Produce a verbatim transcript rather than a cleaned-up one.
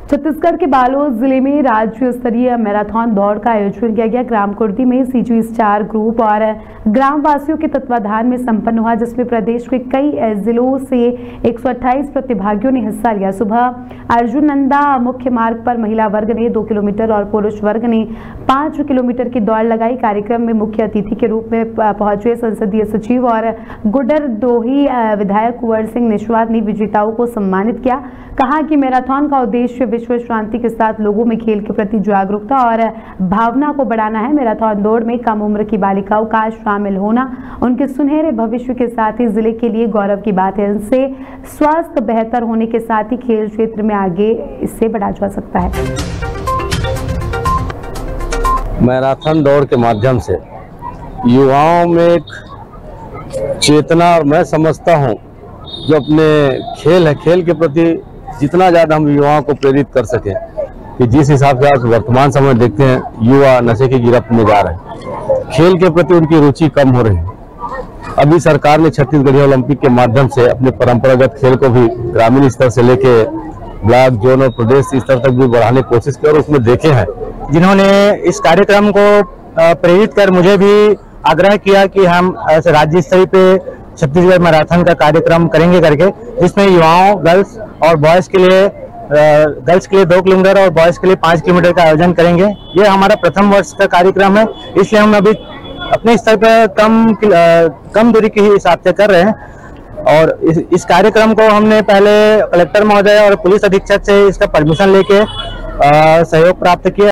छत्तीसगढ़ के बालोद जिले में राज्य स्तरीय मैराथन दौड़ का आयोजन किया गया। ग्राम कुर्दी में सीजी स्टार ग्रुप और ग्राम वासियों के तत्वाधान में संपन्न हुआ, जिसमें प्रदेश के कई जिलों से एक सौ अट्ठाईस प्रतिभागियों ने हिस्सा लिया। सुबह अर्जुन नंदा मुख्य मार्ग पर महिला वर्ग ने दो किलोमीटर और पुरुष वर्ग ने पांच किलोमीटर की दौड़ लगाई। कार्यक्रम में मुख्य अतिथि के रूप में पहुंचे संसदीय सचिव और गुडरदोही विधायक कुंवर सिंह निश्वाद ने विजेताओं को सम्मानित किया। कहा कि मैराथन का उद्देश्य विश्व शांति के साथ लोगों में खेल के प्रति जागरूकता और भावना को बढ़ाना है। मैराथन दौड़ में कम उम्र की बालिकाओं का शामिल होना उनके सुनहरे भविष्य के साथ ही जिले के लिए गौरव की बात है। इनसे स्वास्थ्य बेहतर होने के साथ ही खेल क्षेत्र में आगे इससे बढ़ा जा सकता है। मैराथन दौड़ के माध्यम से युवाओं में एक चेतना, और मैं समझता हूं जो अपने खेल है, खेल के प्रति जितना ज़्यादा हम युवाओं को प्रेरित कर सकें, कि जिस हिसाब से आज वर्तमान समय देखते हैं युवा नशे की गिरफ्त में जा रहे हैं, खेल के प्रति उनकी रुचि कम हो रही है। अभी सरकार ने छत्तीसगढ़ ओलंपिक के माध्यम से अपने परंपरागत खेल को भी ग्रामीण स्तर से लेके ब्लॉक, जोन और प्रदेश स्तर तक भी बढ़ाने की कोशिश की, और उसमें देखे हैं जिन्होंने इस कार्यक्रम को प्रेरित कर मुझे भी आग्रह किया कि हम ऐसे राज्य स्तर पे छत्तीसगढ़ मैराथन का कार्यक्रम करेंगे करके, जिसमें युवाओं, गर्ल्स और बॉयज के लिए गर्ल्स के लिए दो किलोमीटर और बॉयज के लिए पाँच किलोमीटर का आयोजन करेंगे। ये हमारा प्रथम वर्ष का कार्यक्रम है, इसलिए हम अभी अपने स्तर पर कम कम दूरी के हिसाब से कर रहे हैं। और इस, इस कार्यक्रम को हमने पहले कलेक्टर महोदय और पुलिस अधीक्षक से इसका परमिशन लेके सहयोग प्राप्त किया।